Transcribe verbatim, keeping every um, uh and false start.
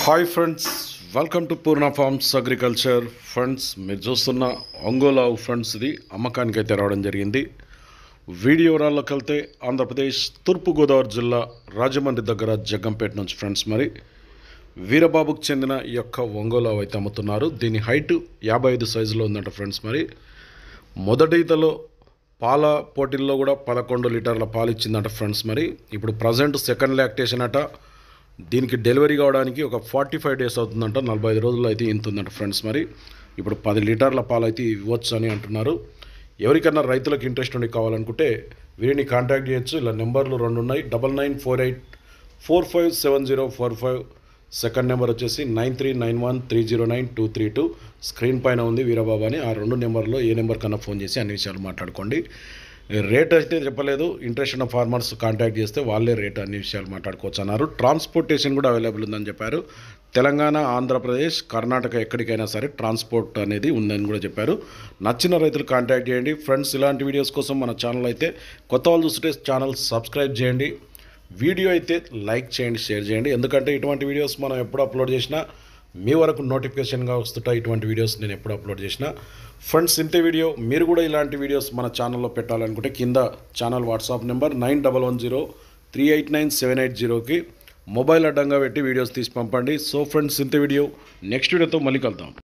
Hi friends, welcome to Purna farms agriculture. Friends, మీరు చూస్తున్న ఒంగోలు ఆవు ఫ్రెండ్స్ ఇది అమ్మకానికి అయితే రావడం జరిగింది. వీడియో వివరాల్లోకి వెళ్తే ఆంధ్రప్రదేశ్ తూర్పుగోదావరి జిల్లా రాజమండ్రి దగ్గర జగ్గంపేట నుంచి ఫ్రెండ్స్ మరి వీరబాబుకు చెందిన ఈ యొక్క ఒంగోలు ఆవు అయితే అమ్ముతున్నారు. దీని హైట్ యాభై ఐదు సైజులో ఉందంట ఫ్రెండ్స్. మరి మొదటి ఈతలో పాల పోటీల్లో కూడా పదకొండు లీటర్ల పాలు ఇచ్చిందంట ఫ్రెండ్స్. మరి ఇప్పుడు ప్రజెంట్ సెకండ్ లాక్టేషన్ అట. దీనికి డెలివరీ కావడానికి ఒక ఫార్టీ ఫైవ్ డేస్ అవుతుందంట, నలభై ఐదు రోజుల్లో అయితే ఇంతుందంట ఫ్రెండ్స్. మరి ఇప్పుడు పది లీటర్ల పాలు అయితే ఇవ్వచ్చు అని అంటున్నారు. ఎవరికన్నా రైతులకు ఇంట్రెస్ట్ ఉండి కావాలనుకుంటే వీరిని కాంటాక్ట్ చేయొచ్చు. ఇలా నెంబర్లు రెండు ఉన్నాయి, double nine four eight four five seven zero four five second number వచ్చేసి nine three nine one three zero nine two three two screen పైన ఉంది వీరబాబు అని. ఆ రెండు నెంబర్లో ఏ నెంబర్ కన్నా ఫోన్ చేసి అన్ని విషయాలు మాట్లాడుకోండి. రేట్ అయితే చెప్పలేదు, ఇంట్రెస్ట్ ఉన్న ఫార్మర్స్ కాంటాక్ట్ చేస్తే వాళ్ళే రేట్ అన్ని విషయాలు మాట్లాడుకోవచ్చు అన్నారు. ట్రాన్స్పోర్టేషన్ కూడా అవైలబుల్ ఉందని చెప్పారు. తెలంగాణ, ఆంధ్రప్రదేశ్, కర్ణాటక ఎక్కడికైనా సరే ట్రాన్స్పోర్ట్ అనేది ఉందని కూడా చెప్పారు. నచ్చిన రైతులు కాంటాక్ట్ చేయండి. ఫ్రెండ్స్, ఇలాంటి వీడియోస్ కోసం మన ఛానల్ అయితే కొత్త వాళ్ళు చూస్తుంటే ఛానల్ సబ్స్క్రైబ్ చేయండి. వీడియో అయితే లైక్ చేయండి, షేర్ చేయండి. ఎందుకంటే ఇటువంటి వీడియోస్ మనం ఎప్పుడు అప్లోడ్ చేసినా మీ వరకు నోటిఫికేషన్గా వస్తుంటాయి. ఇటువంటి వీడియోస్ నేను ఎప్పుడు అప్లోడ్ చేసిన ఫ్రెండ్స్ ఇంతే వీడియో. మీరు కూడా ఇలాంటి వీడియోస్ మన ఛానల్లో పెట్టాలనుకుంటే కింద channel WhatsApp number nine double one zero three eight nine seven eight జీరోకి మొబైల్ అడ్డంగా పెట్టి వీడియోస్ తీసి పంపండి. సో ఫ్రెండ్స్, ఇంతే వీడియో. నెక్స్ట్ వీడియోతో మళ్ళీ కలుద్దాం.